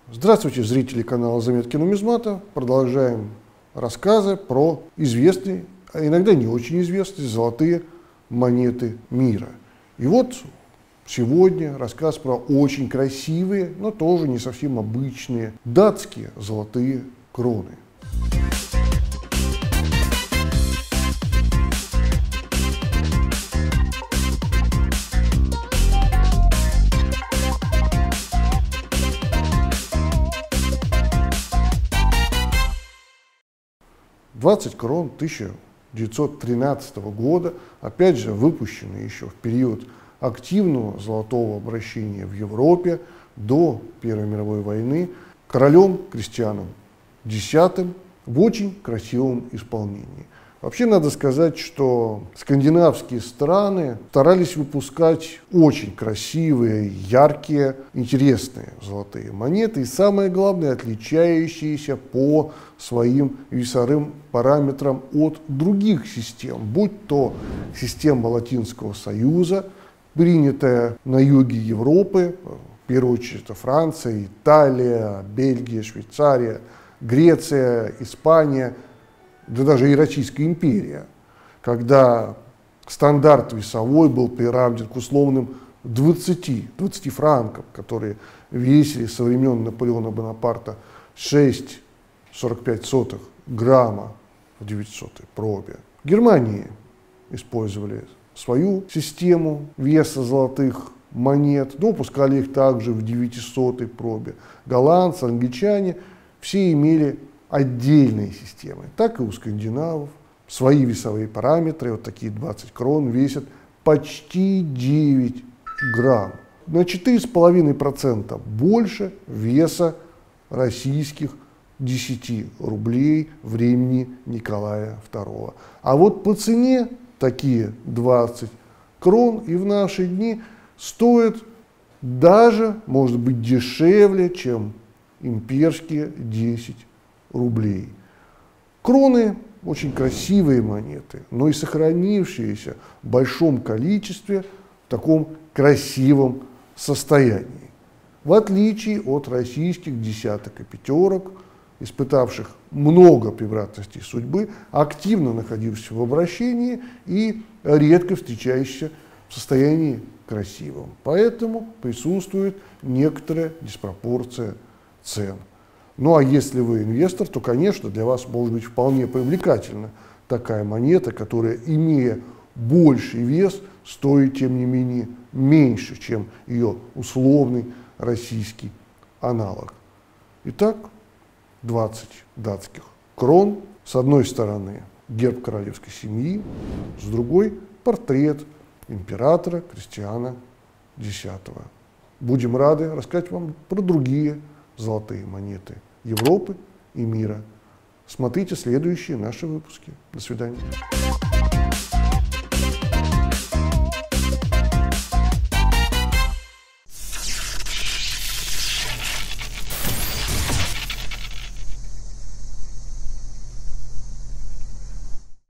Здравствуйте, зрители канала «Заметки нумизмата». Продолжаем рассказы про известные, а иногда не очень известные золотые монеты мира. И вот сегодня рассказ про очень красивые, но тоже не совсем обычные датские золотые кроны. «20 крон» 1913 года, опять же выпущены еще в период активного золотого обращения в Европе до Первой мировой войны королем Кристианом X в очень красивом исполнении. Вообще надо сказать, что скандинавские страны старались выпускать очень красивые, яркие, интересные золотые монеты и, самое главное, отличающиеся по своим весовым параметрам от других систем, будь то система Латинского Союза, принятая на юге Европы, в первую очередь это Франция, Италия, Бельгия, Швейцария, Греция, Испания, да даже и Российская империя, когда стандарт весовой был приравнен к условным 20 франкам, которые весили со времен Наполеона Бонапарта 6,45 грамма в 900-й пробе. В Германии использовали свою систему веса золотых монет, но выпускали их также в 900-й пробе. Голландцы, англичане все имели отдельные системы. Так и у скандинавов свои весовые параметры, вот такие 20 крон весят почти 9 грамм. На 4,5% больше веса российских 10 рублей времени Николая II. А вот по цене такие 20 крон и в наши дни стоят даже, может быть, дешевле, чем имперские 10 рублей. Кроны очень красивые монеты, но и сохранившиеся в большом количестве в таком красивом состоянии. В отличие от российских десяток и пятерок, испытавших много превратностей судьбы, активно находившихся в обращении и редко встречающихся в состоянии красивом. Поэтому присутствует некоторая диспропорция цен. Ну а если вы инвестор, то, конечно, для вас может быть вполне привлекательна такая монета, которая, имея больший вес, стоит, тем не менее, меньше, чем ее условный российский аналог. Итак, 20 датских крон. С одной стороны герб королевской семьи, с другой портрет императора Кристиана X. Будем рады рассказать вам про другие золотые монеты Европы и мира. Смотрите следующие наши выпуски. До свидания.